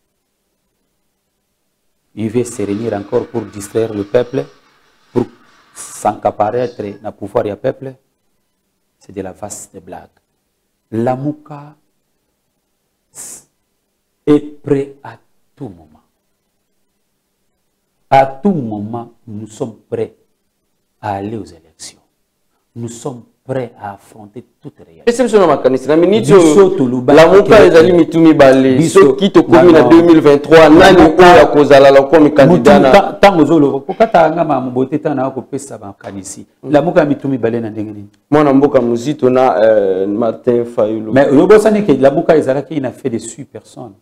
Ils veulent se réunir encore pour distraire le peuple, pour s'encaparaître dans le pouvoir du peuple. C'est de la vaste blague. L'Amouka est prêt à tout moment. À tout moment, nous sommes prêts à aller aux élections. Nous sommes prêts à affronter toute réalité. Et c'est ce que l'Amouka est allé mitumi balé. Ce qui te commune en 2023, nani oya kozala la comme candidat. Tango zolo, kokata ngama mbote tana ko pesa ba kanisi. L'Amouka mitumi balé na ndenge nini? Mwana mboka muzito na Martin Fayulu. Mais yobo sani que l'Amouka ezalaki il a fait de 8 personnes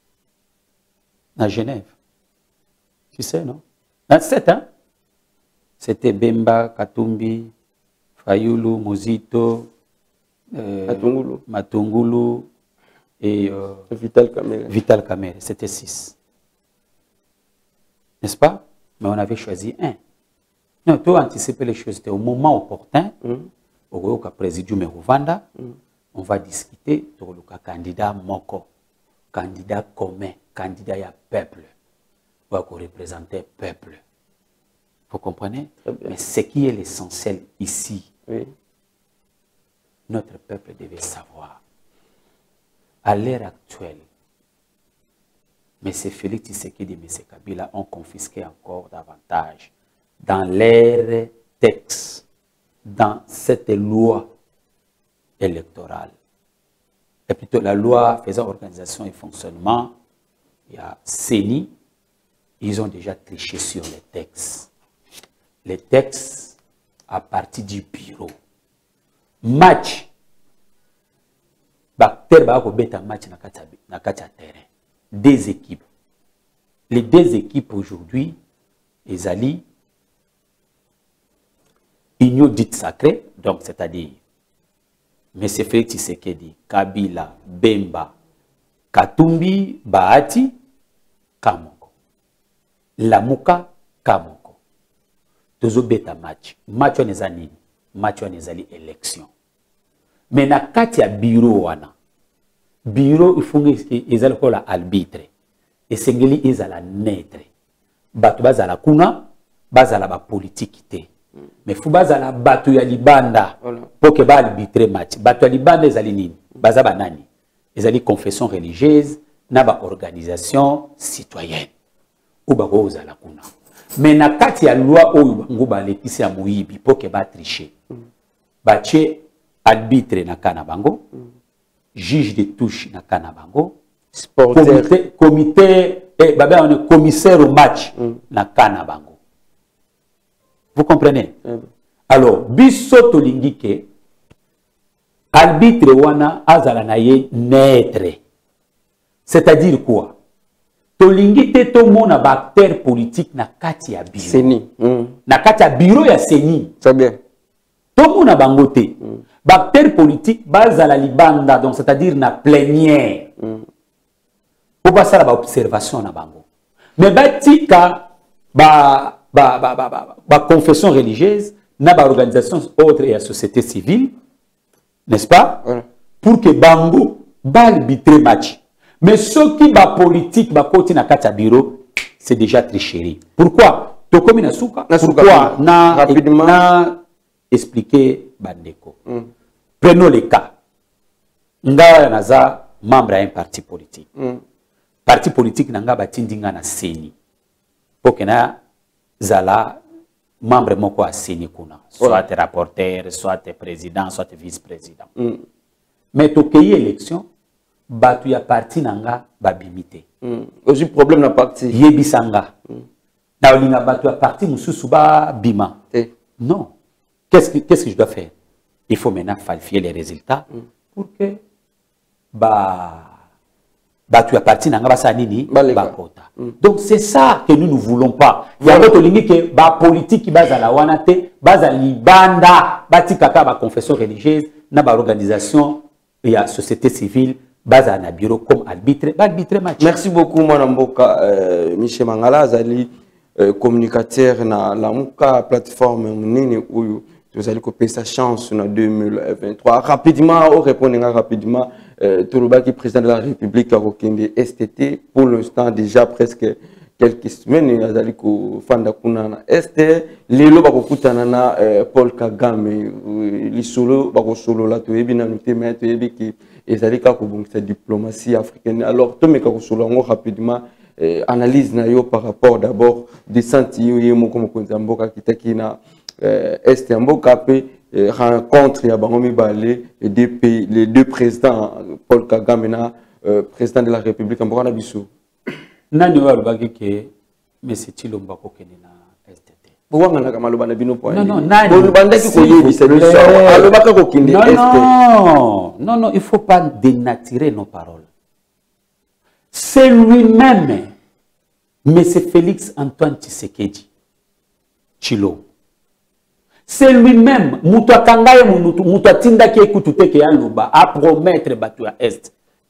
à Genève. Tu sais non? Dans 7 ans. C'était Bemba, Katumbi, Fayulu, Muzito, Matungulu, et Vital Kamerhe. C'était 6. N'est-ce pas? Mais on avait choisi un. Non, tu anticiper les choses. C'était au moment opportun. Au présidium Rwanda, on va discuter sur le candidat Moko, candidat commun, candidat à peuple, pour représenter le peuple. Vous comprenez? Mais ce qui est l'essentiel ici, notre peuple devait savoir. À l'heure actuelle, M. Félix Tshisekedi et M. Kabila ont confisqué encore davantage dans leurs textes, dans cette loi électorale. Et plutôt la loi faisant organisation et fonctionnement, il y a CENI, ils ont déjà triché sur les textes. Les textes à partir du bureau. Match. Bactère va un match dans le terrain. Des équipes. Les deux équipes aujourd'hui, ils allient union dite sacrée, donc c'est-à-dire M. Félix Tshisekedi, Kabila, Bemba, Katumbi, Bahati, Kamoko. Lamuka, Kamoko. Tozo beta match. Match on est ani. Match on est ali élection. Mais na kati ya bureau wana. Bureau il faut qu'ils aient la arbitre. Et sengeli ils la neutre. Batu bazala kuna, bazala ba politique te. Mais faut bazala batu ya libanda pour que ba arbitre match. Batu ya libanda ezali nini? Baza banani. Ezali confession religieuse na ba organisation citoyenne. Ou ba ozala kuna. Mais na kati ya loi oyo bango ba lekisi ya moyibi pour que ba tricher. Ba che arbitre na kana bango, juge de touche na kana bango, comité on est commissaire au match na kana bango. Vous comprenez? Alors, biso tolingi ke arbitre wana azala na ye neutre. C'est-à-dire quoi? Tolingi te to mona ba acteur politique na kati ya bureau. Seni. Na kati ya bureau ya Seni. C'est bien. To mona bangote. Acteur politique bazala libanda, donc c'est-à-dire na plénière. Pour passer à l'observation na bango. Mais batika confession religieuse, na ba organisation autre et la société civile, n'est-ce pas? Pour que bango ba arbitrer match. Mais ceux qui ba politique ba côté na kata bureau, c'est déjà tricherie. Pourquoi? To comme na souka. Pourquoi? Na rapidement na expliquer bandeko. Prenons les cas. Nga naza membre d'un parti politique. Parti politique nanga batindinga na Seni. Pour que na zala membre moko a Seni kuna. Soit rapporteur, soit président, soit vice-président. Mais tokeyi élection, batu ya parti nanga babimité. Aussi problème na parti. Yebisanga. Na olinga batu ya parti mususu ba bima. Non. Qu'est-ce que je dois faire? Il faut maintenant falsifier les résultats pour que tu as parti dans la quota. Donc c'est ça que nous ne voulons pas. Il y a d'autres lignes que la politique qui base à la wanate, base à l'ibanda, batikaka ba confession religieuse, na ba organisation et la société civile, base à un bureau comme arbitre match. Merci beaucoup Mwanamboka Michel Mangala Zali communicateur na la muka plateforme nini uyu. Vous allez couper sa chance en 2023. Rapidement, on répond rapidement. Tourouba qui est président de la République à Rokende STT. Pour l'instant, déjà presque quelques semaines, vous allez fanda kunana ST. Lelo bakokutana Paul Kagame. Lisolo bakosolo la toyebi na nutema toyebi ki ezali ka kobongisa diplomatie africaine. Alors, to meka kosolo ngo rapidement analyse na yo par rapport d'abord des senti yo yemo comme konzamboka kitaki na Est Mboka rencontre les deux présidents, Paul Kagame et président de la République Mboka na biso. Nani wa lubaki ke Monsieur Chilomba ko kenina STT. Pourquoi ngana kama loba na bino point? Non, nani. Bon bandaki ko yebisa biso. Alobaka ko kende STT. Non, il faut pas dénaturer nos paroles. C'est lui-même Monsieur Félix Antoine Tshisekedi Chilo. C'est lui-même, Moutoua Kangaye, Moutoua Tindaki Ekututeke Yalouba, à promettre Batou à Est.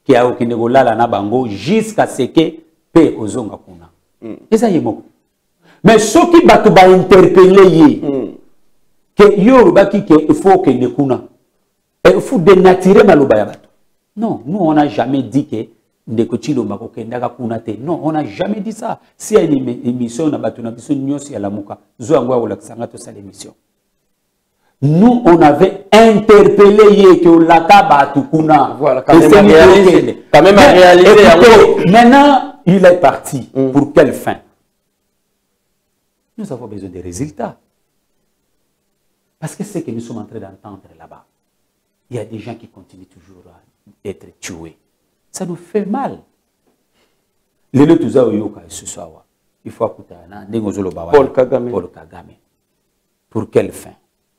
qui a aucun golala na bango jusqu'à ce que pe ozonga kuna. Et ça y est moko. Mais ceux qui battent ba interpeller que yo baki que il faut que ne kuna. Il faut dénaturer maloba ya bato. Non, nous on n'a jamais dit que ndekotilo bako kendaka kuna te. Non, on n'a jamais dit ça. Si il y a une émission na bato na biso nyosi ya lamuka, zo angwa wala kisanga to sa l'émission. Nous, on avait interpellé que Laka Batukuna. Voilà, quand même réalisé. Maintenant, il est parti. Pour quelle fin? Nous avons besoin des résultats. Parce que c'est ce que nous sommes en train d'entendre là-bas. Il y a des gens qui continuent toujours à être tués. Ça nous fait mal. Les deux tous ce soir, il faut écouter Paul Kagame. Pour quelle fin?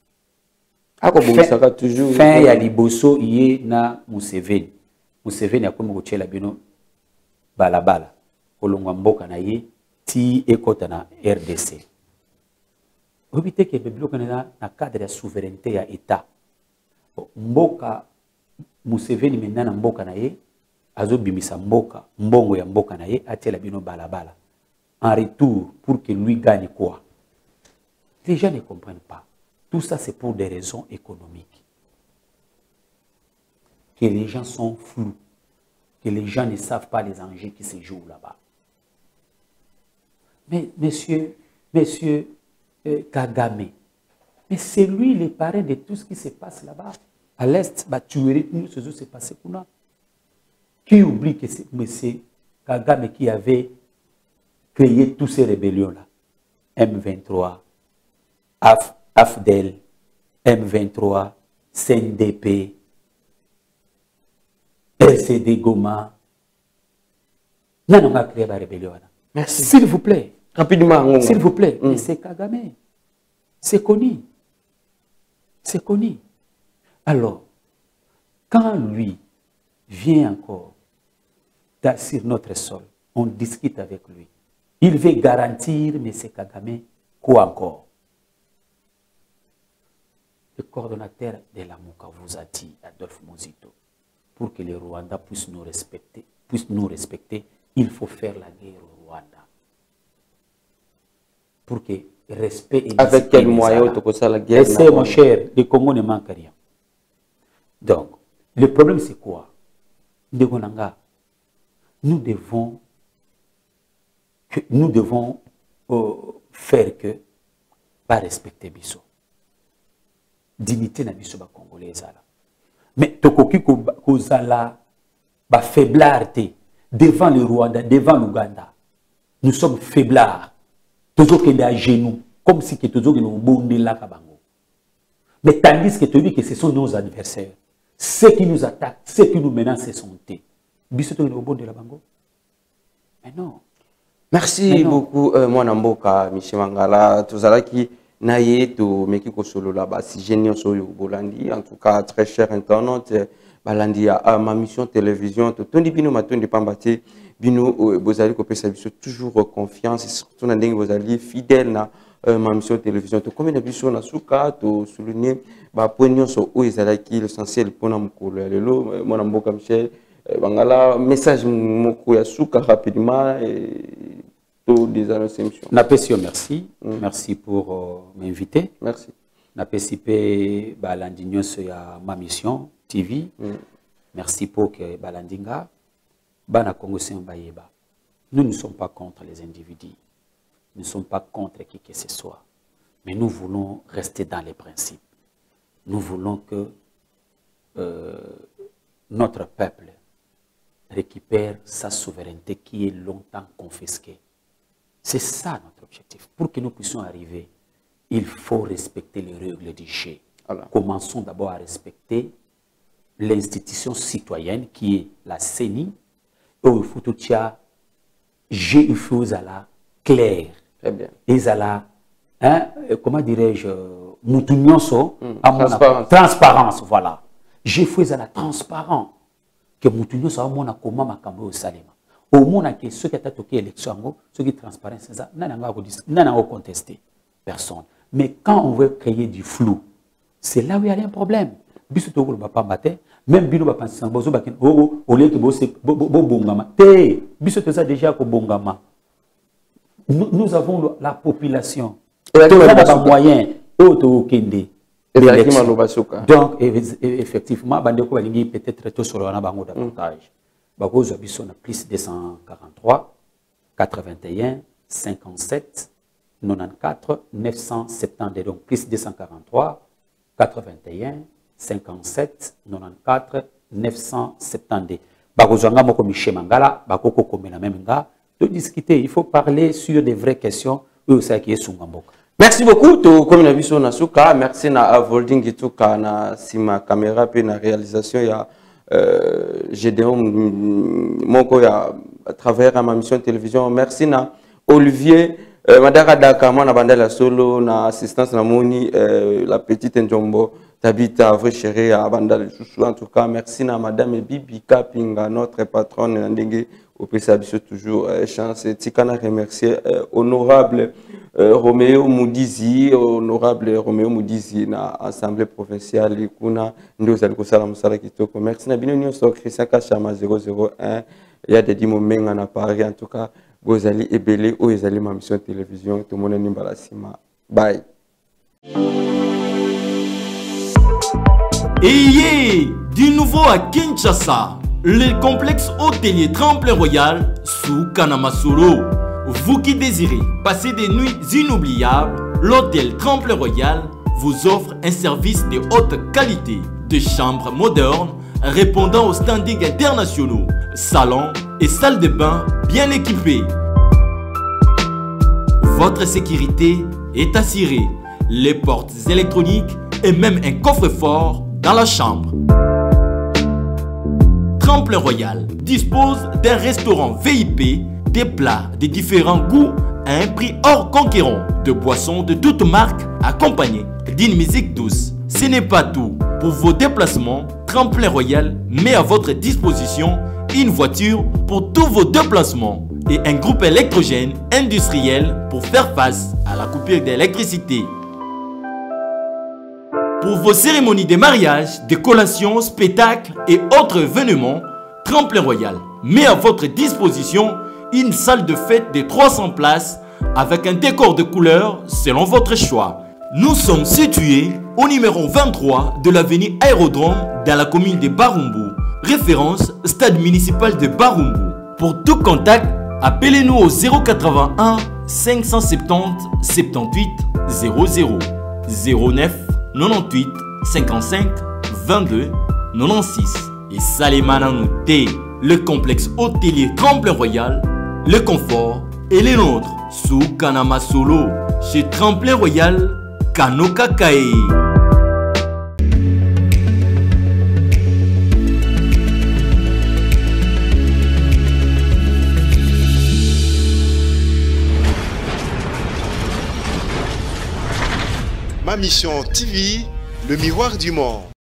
Toujours fin ya liboso iye na Museveni. Museveni akomi kochela bino balabala. Kolongwa mboka na ye ti ekota na RDC. Obite ke bebloka na cadre ya souveraineté ya État. Mboka Museveni maintenant na mboka na ye azobimisa mboka mbongo ya mboka na ye atiela bino balabala. En retour pour que lui gagne quoi? Les gens ne comprennent pas. Tout ça, c'est pour des raisons économiques. Que les gens sont flous. Que les gens ne savent pas les enjeux qui se jouent là-bas. Mais, monsieur Kagame, mais c'est lui le parrain de tout ce qui se passe là-bas. À l'Est, nous, ce qui s'est passé. Qui oublie que c'est monsieur Kagame qui avait créé toutes ces rébellions-là? M23, AFDEL, M23, CNDP, RCD Goma. Nous avons créé la rébellion. Merci. S'il vous plaît. Rapidement. S'il vous plaît. Mais c'est Kagame. C'est connu. C'est connu. Alors, quand lui vient encore sur notre sol, on discute avec lui. Il veut garantir, mais c'est Kagame, quoi encore? Le coordonnateur de la Mouka vous a dit, Adolphe Muzito, pour que les Rwandais puissent nous respecter, il faut faire la guerre au Rwanda. Pour que respect et avec quel moyen tu peux la guerre? Laissez, mon cher, le Congo ne manque rien. Donc, le problème c'est quoi? Nous devons faire que pas respecter Bisso. Dignité na biso ba congolais là. Mais tokoki ko zala ba faiblarté devant le Rwanda, devant l'Ouganda. Nous sommes faiblards. Toujours qu'il est à genoux, comme si que toujours qu'il nous bonde là kabango. Mais tandis que tu dis que ce sont nos adversaires, ceux qui nous attaquent, ceux qui nous menacent, ce sont eux. Biso to nous bonde la bango. Mais non. Merci beaucoup Mwana Mboka Michel Mangala tozalaki naye to meki ko solo là bas si génial soyo bolandi en tout cas très cher internaute balandi à ma mission télévision to tondi bino matondi pambati bino bozali ko pesa biso toujours confiance et surtout na ndenge bozali fidèle na ma mission télévision to combien de biso na suka to souligner ba point so o ezalaki l'essentiel pona mukolo lelo Mwana Mboka Michel Mangala message moko ya suka rapidement Napesio, merci. Merci pour m'inviter. Merci. Napesi balandinyo ya ma mission TV. Merci pour que balandinga bana Congo bayeba. Nous ne sommes pas contre les individus. Nous ne sommes pas contre qui que ce soit. Mais nous voulons rester dans les principes. Nous voulons que notre peuple récupère sa souveraineté qui est longtemps confisquée. C'est ça notre objectif. Pour que nous puissions arriver, il faut respecter les règles du jeu. Alors, commençons d'abord à respecter l'institution citoyenne qui est la CENI. Il faut tout ça, il faut la clair. Très bien. Et la, comment dirais-je, transparence, voilà. Je fais la transparence. Que Moutounio soit mon comment ma cambo au Salema. Au moins que ceux qui ont toqué l'élection, ceux qui transparent, c'est ça, n'a contesté personne. Mais quand on veut créer du flou, c'est là où il y a un problème. biso to ko ba pamba te même bino ba penser bozo ba ken au lieu que bo bongama te biso to ça déjà ko bongama. Nous avons la population tous les moyens auto kende. Donc effectivement bandeko balingi peut-être to solo na bango davantage. Bakozo biso na plus 243 81 57 94 970, donc plus 243 81 57 94 970. Bakozanga moko Michel Mangala, bakoko komena même nga, de discuter, il faut parler sur des vraies questions, eux ça qui est Sungambok. Merci beaucoup to comme na biso na suka, merci na Volding Ituka na sima caméra puis na réalisation ya Gédéon moko ya à travers ma mission de télévision. Merci na Olivier Madara Dakama na bandela solo na assistance na moni la petite Njombo Tabita vrai chéri à bandala chouchou. En tout cas merci na madame Bibi Kapinga notre patronne ndenge au PCA toujours chance tikana remercier honorable Roméo Moudizi, honorable Roméo Moudizi na assemblée provinciale kuna ndio zaliko sala musala kitoko. Merci na bino nyonso Christian Kachama 001 il y a des moments à Paris en tout cas. Vous allez ébeler ou vous allez ma mission de télévision. Tout le monde est nimbala sima. Bye. Et du nouveau à Kinshasa, le complexe hôtelier Tremplin Royal sous Kanamasolo. Vous qui désirez passer des nuits inoubliables, l'hôtel Tremplin Royal vous offre un service de haute qualité, de chambres modernes répondant aux standings internationaux, salons et salles de bain bien équipées. Votre sécurité est assurée, les portes électroniques et même un coffre-fort dans la chambre. Tremplin Royal dispose d'un restaurant VIP, des plats de différents goûts à un prix hors conquérant, de boissons de toutes marques accompagnées d'une musique douce. Ce n'est pas tout. Pour vos déplacements, Tremplin Royal met à votre disposition une voiture pour tous vos déplacements et un groupe électrogène industriel pour faire face à la coupure d'électricité. Pour vos cérémonies de mariage, de collations, spectacles et autres événements, Tremplin Royal met à votre disposition une salle de fête de 300 places avec un décor de couleurs selon votre choix. Nous sommes situés au numéro 23 de l'avenue Aérodrome dans la commune de Barumbu. Référence stade municipal de Barumbu. Pour tout contact, appelez-nous au 081 570 78 00 09 98 55 22 96. Et Salemananouté, le complexe hôtelier Tremplin Royal, le confort et les nôtres sous Kanamasolo chez Tremplin Royal Kanokakae. Ma mission TV, le miroir du monde.